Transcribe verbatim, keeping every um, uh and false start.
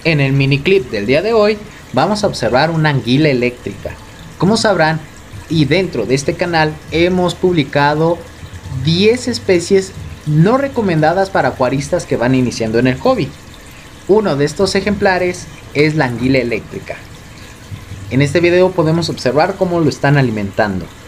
En el mini clip del día de hoy vamos a observar una anguila eléctrica. Como sabrán, y dentro de este canal hemos publicado diez especies no recomendadas para acuaristas que van iniciando en el hobby. Uno de estos ejemplares es la anguila eléctrica. En este video podemos observar cómo lo están alimentando.